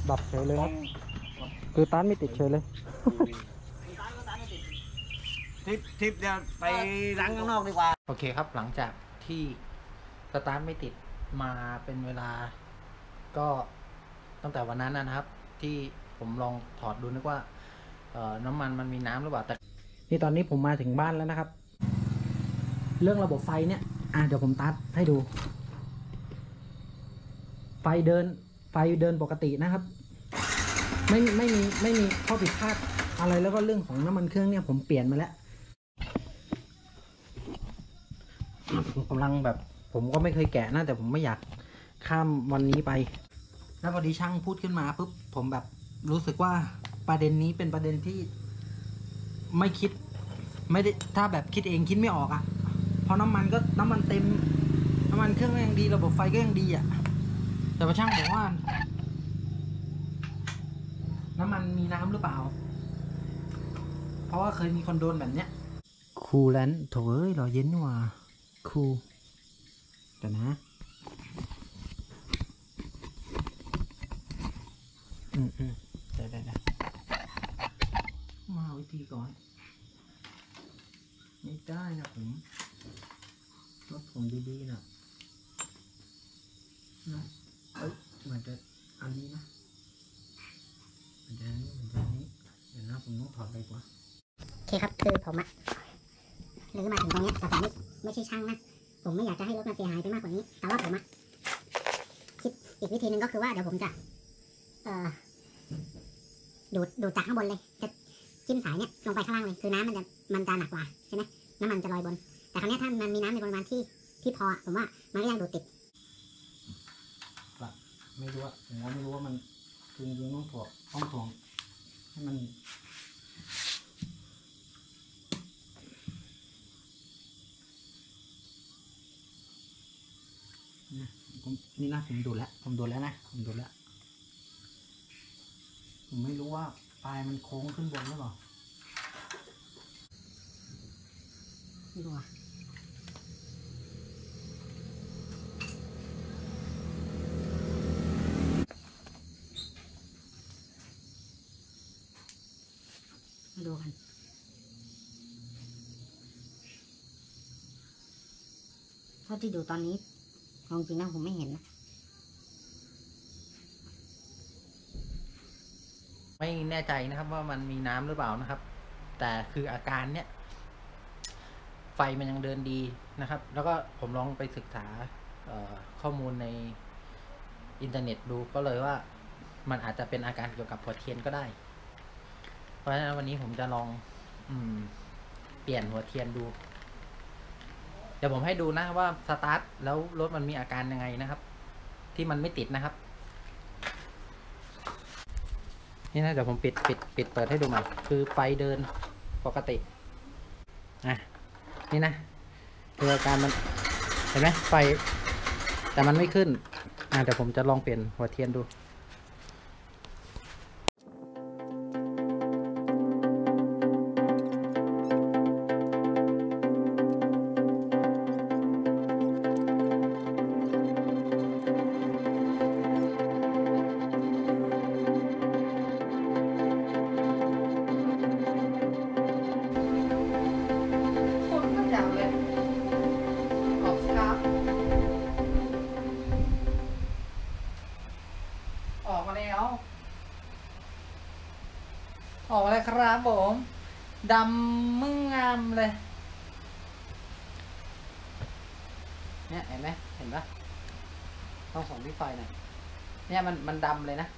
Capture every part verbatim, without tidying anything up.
ดับเฉยเลยครับคือต้านไม่ติดเฉยเลยทิปทิปเดี๋ยวไปล้างข้างนอกดีกว่าโอเคครับหลังจากที่สตาร์ทไม่ติดมาเป็นเวลาก็ตั้งแต่วันนั้นนะครับที่ผมลองถอดดูนึกว่าน้ำมันมันมีน้ำหรือเปล่าแต่นี่ตอนนี้ผมมาถึงบ้านแล้วนะครับเรื่องระบบไฟเนี่ยอ่ะเดี๋ยวผมตัดให้ดูไฟเดินไฟเดินปกตินะครับไม่ไม่มีไม่มีข้อผิดพลาดอะไรแล้วก็เรื่องของน้ำมันเครื่องเนี่ยผมเปลี่ยนมาแล้วผมกำลังแบบผมก็ไม่เคยแกะนะแต่ผมไม่อยากข้ามวันนี้ไปแล้วพอดีช่างพูดขึ้นมาปุ๊บผมแบบรู้สึกว่าประเด็นนี้เป็นประเด็นที่ไม่คิดไม่ได้ถ้าแบบคิดเองคิดไม่ออกอะ่ะเพราะน้ำมันก็น้ำมันเต็มน้ำมันเครื่องก็ยังดีระบบไฟก็ยังดีอะ่ะแต่พอช่างบอกว่าน้ำมันมีน้ำหรือเปล่าเพราะว่าเคยมีคนโดนแบบเนี้ยคูลแลนด์โถเอ้ยเราเย็นนี่ว่าคูลแต่นะอืมอืมได้ได้ได้มาวิธีก่อนไม่ได้นะผมรถผมดีๆนะนะเอ้ยเหมือนจะอันนี้นะเหมือนจะนี้เหมือนจะนี้เดี๋ยวนะผมต้องถอดไปกว่าโอเคครับคือผมอะหรือมาถึงตรงนี้แต่ผมไม่ไม่ใช่ช่างนะผมไม่อยากจะให้รถมันเสียหายไปมากกว่านี้แต่ว่าผมอะคิดอีกวิธีหนึ่งก็คือว่าเดี๋ยวผมจะเอ่อดูดดูดจากข้างบนเลยจะจิ้มสายเนี่ยลงไปข้างล่างเลยคือน้ำมันจะมันจะหนักกว่าใช่ไหมน้ำมันจะลอยบนแต่ครั้งนี้ถ้ามันมีน้ำในปริมาณที่ที่พอผมว่ามันก็ยังดูดติดไม่รู้ว่าผมว่าไม่รู้ว่ามันจริงจริงต้องถ่วงต้องถ่วงให้มันนี่นะผมดูแล้วผมดูแล้วนะผมดูแล้วผมไม่รู้ว่าปลายมันโค้งขึ้นบนหรือเปล่าไม่รู้อะมาดูกันเท่าที่ดูตอนนี้จริงๆนะผมไม่เห็นนะไม่แน่ใจนะครับว่ามันมีน้ำหรือเปล่านะครับแต่คืออาการเนี้ยไฟมันยังเดินดีนะครับแล้วก็ผมลองไปศึกษาข้อมูลในอินเทอร์เน็ตดูก็เลยว่ามันอาจจะเป็นอาการเกี่ยวกับหัวเทียนก็ได้เพราะฉะนั้นวันนี้ผมจะลองอืมเปลี่ยนหัวเทียนดูเดี๋ยวผมให้ดูนะว่าสตาร์ทแล้วรถมันมีอาการยังไงนะครับที่มันไม่ติดนะครับนี่นะเดี๋ยวผมปิดปิดปิดเปิดให้ดูใหม่คือไฟเดินปกติอ่ะนี่นะคืออาการมันเห็นไหมไฟแต่มันไม่ขึ้นอ่ะเดี๋ยวผมจะลองเปลี่ยนหัวเทียนดูออกมาแล้วออกมาเลยครับผมดำมึงงามเลยเนี่ยเห็นไหมเห็นปะต้องส่องที่ไฟหน่อยเนี่ยมันมันดำเลยนะ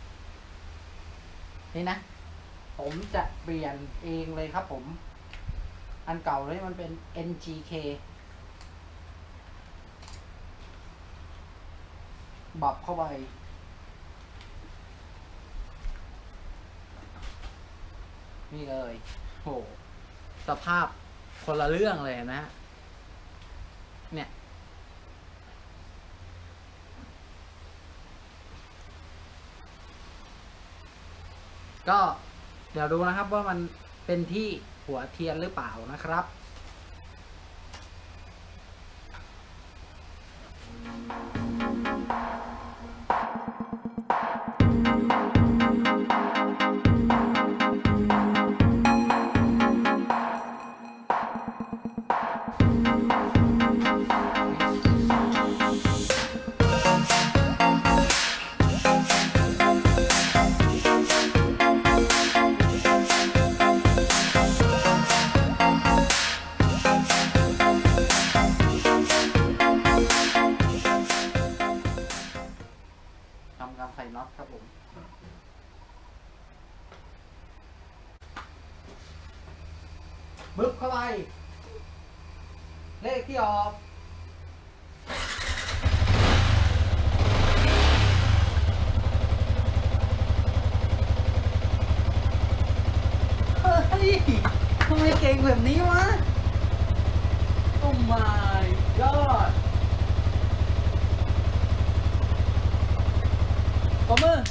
นี่นะผมจะเปลี่ยนเองเลยครับผมอันเก่าเลยมันเป็น เอ็น จี เค บับเข้าไปนี่เลยโหสภาพคนละเรื่องเลยนะเนี่ยก็เดี๋ยวดูนะครับว่ามันเป็นที่หัวเทียนหรือเปล่านะครับทำการใส่น็อตครับผมบึ๊บเข้าไปเลขที่ออกเฮ้ยทำไมเก่งแบบนี้วะ โอ้ my god ปรบมือ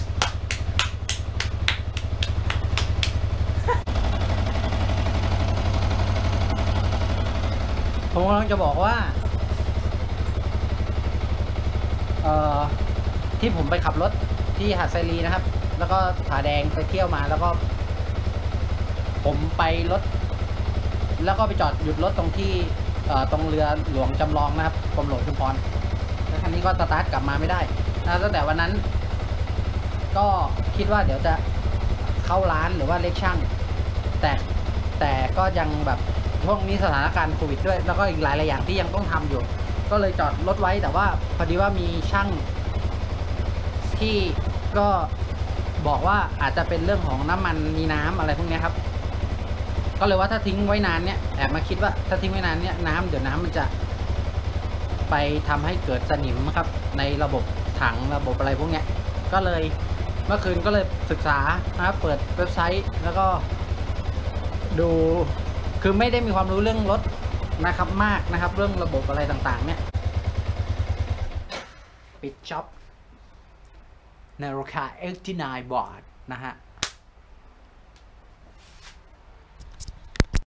ผมกำลังจะบอกว่าเอ่อที่ผมไปขับรถที่หาดไซรีนะครับ แล้วก็ผาแดงไปเที่ยวมาแล้วก็ ผมไปรถแล้วก็ไปจอดหยุดรถตรงที่เอ่อตรงเรือหลวงจำลองนะครับกรมหลวงชุมพรแล้วคันนี้ก็สตาร์ทกลับมาไม่ได้นะตั้งแต่วันนั้นก็คิดว่าเดี๋ยวจะเข้าร้านหรือว่าเล็กช่างแต่แต่ก็ยังแบบช่วงนี้สถานการณ์โควิดด้วยแล้วก็อีกหลายหลายอย่างที่ยังต้องทำอยู่ก็เลยจอดรถไว้แต่ว่าพอดีว่ามีช่างที่ก็บอกว่าอาจจะเป็นเรื่องของน้ำมันมีน้ำอะไรพวกนี้ครับก็เลยว่าถ้าทิ้งไว้นานเนี่ยแอบมาคิดว่าถ้าทิ้งไว้นานเนี่ยน้ำเดี๋ยวน้ำมันจะไปทำให้เกิดสนิมครับในระบบถังระบบอะไรพวกเนี้ยก็เลยเมื่อคืนก็เลยศึกษานะครับเปิดเว็บไซต์แล้วก็ดูคือไม่ได้มีความรู้เรื่องรถนะครับมากนะครับเรื่องระบบอะไรต่างๆเนี่ยปิดจ็อบในราคาเอ็กซ์ที่ไนน์บาทนะฮะ